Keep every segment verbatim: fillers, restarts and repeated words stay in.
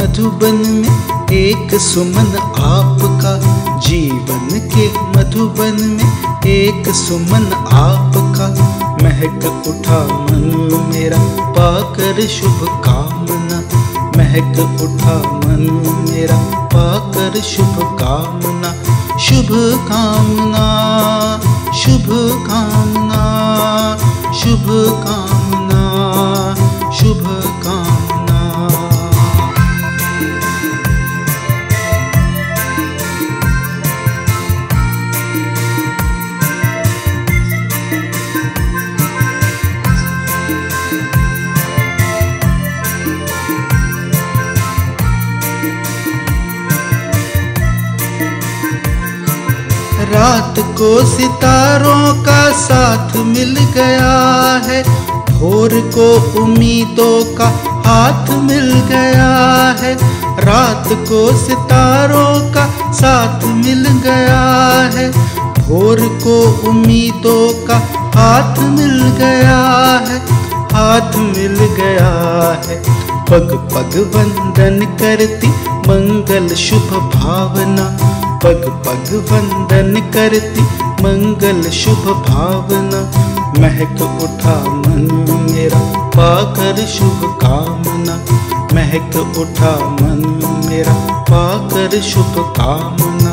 मधुबन में एक सुमन आपका, जीवन के मधुबन में एक सुमन आपका। महक उठा मन मेरा पाकर शुभ कामना, महक उठा मन मेरा पाकर शुभ कामना। शुभ कामना शुभ कामना शुभ कामना शुभ कामना। रात को सितारों का साथ मिल गया है, भोर को उम्मीदों का हाथ मिल गया है। रात को सितारों का साथ मिल गया है, भोर को उम्मीदों का हाथ मिल गया है, हाथ मिल गया है। पग पग वंदन करती मंगल शुभ भावना, पग पग वंदन करती मंगल शुभ भावना। महक उठा मन मेरा पाकर शुभ कामना, महक उठा मन मेरा पाकर शुभ कामना।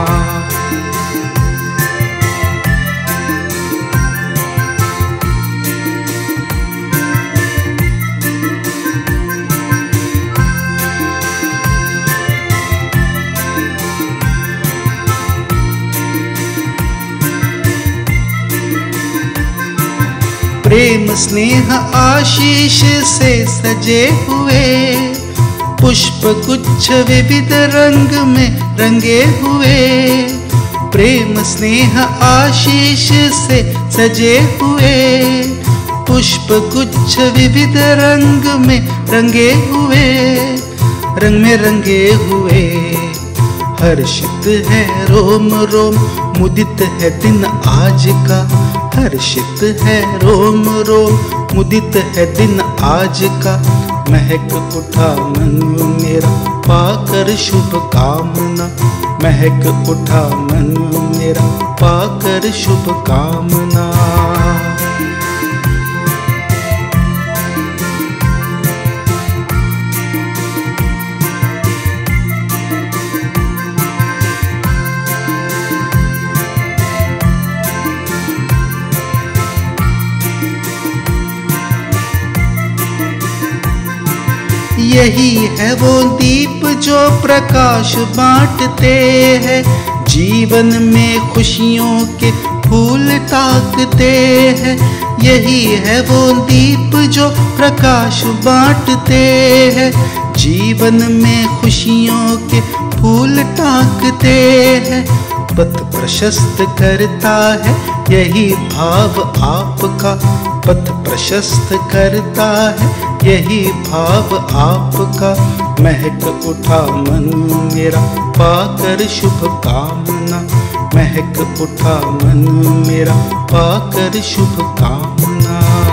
प्रेम स्नेह आशीष से सजे हुए, पुष्प गुच्छ विविध रंग में रंगे हुए। प्रेम स्नेह आशीष से सजे हुए, पुष्प गुच्छ विविध रंग में रंगे हुए, रंग में रंगे हुए। हर्षित है रोम रोम मुदित है दिन आज का, हर्षित है रोम रोम मुदित है दिन आज का। महक उठा मन मेरा पाकर शुभ कामना, महक उठा मन मेरा पाकर शुभ कामना। यही है वो दीप जो प्रकाश बांटते हैं, जीवन में खुशियों के फूल ताकते हैं। यही है वो दीप जो प्रकाश बांटते हैं, जीवन में खुशियों के फूल ताकते हैं। पथ प्रशस्त करता है यही भाव आपका, पथ प्रशस्त करता है यही भाव आपका। महक उठा मन मेरा पाकर शुभ कामना, महक उठा मन मेरा पाकर शुभ कामना।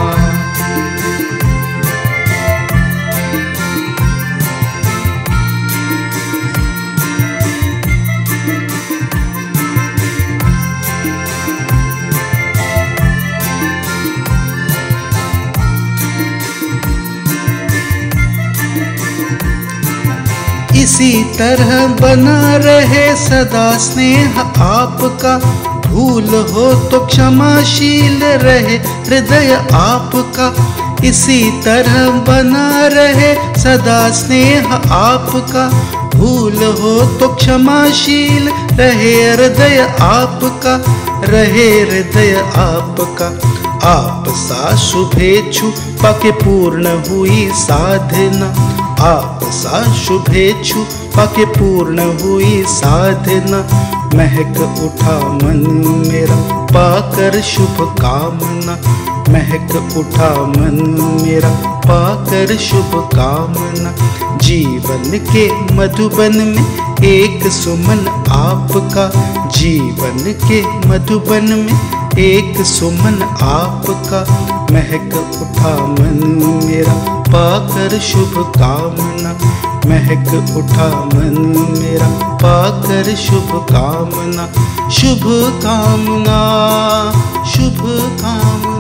इसी तरह बना रहे सदा स्नेह आपका, भूल हो तो क्षमाशील रहे हृदय आपका। इसी तरह बना रहे सदा स्नेह आपका, भूल हो तो क्षमाशील रहे हृदय आपका, रहे हृदय आपका। आप सा शुभेच्छु पाके पूर्ण हुई साधना, आप सा शुभेच्छु पाके पूर्ण हुई साधना। महक उठा मन मेरा पाकर शुभ कामना, महक उठा मन मेरा पाकर शुभ कामना। जीवन के मधुबन में एक सुमन आपका, जीवन के मधुबन में एक सुमन आपका। महक उठा मन मेरा पाकर शुभ कामना, महक उठा मन मेरा पाकर शुभ कामना, शुभ कामना, शुभ कामना।